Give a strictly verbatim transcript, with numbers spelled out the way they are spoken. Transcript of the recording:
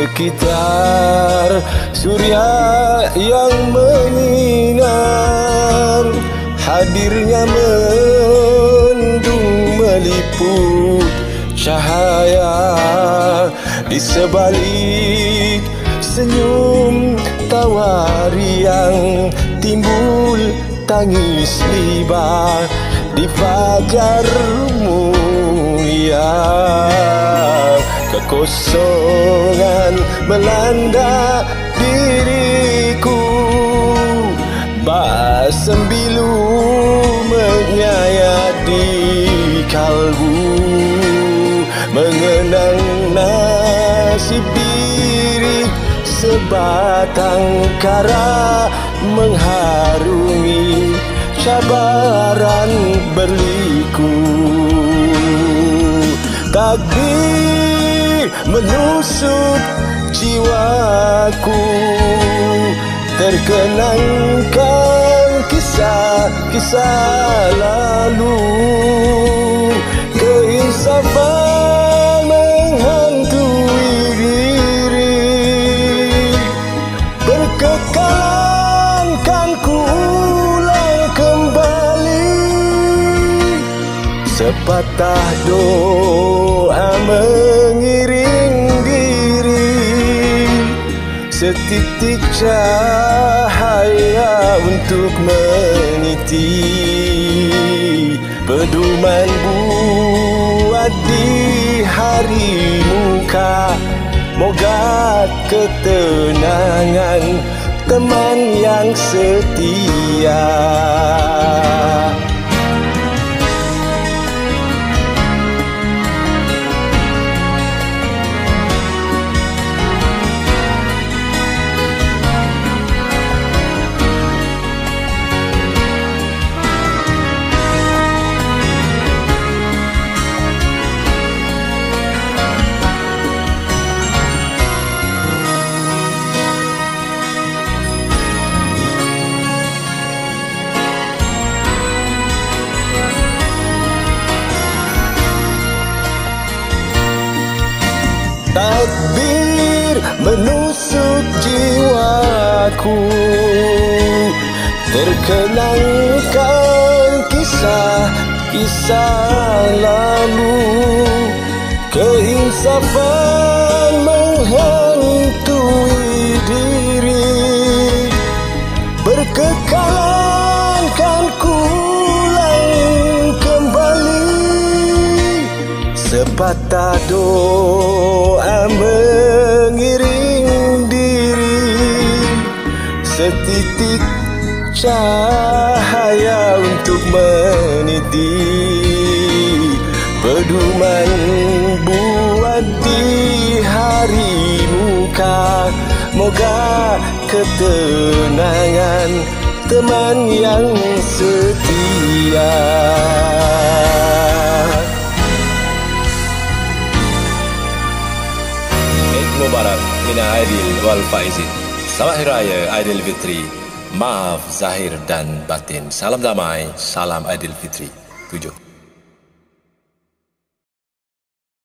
sekitar surya yang menyinar, hadirnya mendung meliput cahaya di sebalik senyum tawa riang, timbul tangis liba di fajar mulia. Kekosongan melanda diriku, bak sembilu menyayat di kalbu, mengenang nasib diri sebatang kara, mengharungi cabaran berliku. Takdir menusuk jiwaku, terkenangkan kisah-kisah lalu. Keinsafan menghantui diri, berkekalan kan ku ulang kembali. Sepatah doa mengiring diri, setitik cahaya untuk meniti pedoman buat di hari muka. Moga ketenangan teman yang setia. Takdir menusuk jiwaku, terkenangkan kisah-kisah lalu. Keinsafan menghantui diri, berkekalan kan ku ulang kembali. Sepatah doa mengiring diri, setitik cahaya untuk meniti pedoman buat di hari muka. Moga ketenangan teman yang setia. Mubarak Mina Aidil wal Faizin. Selamat Hari Raya Aidilfitri. Maaf zahir dan batin. Salam damai, salam Aidilfitri. Tujuh.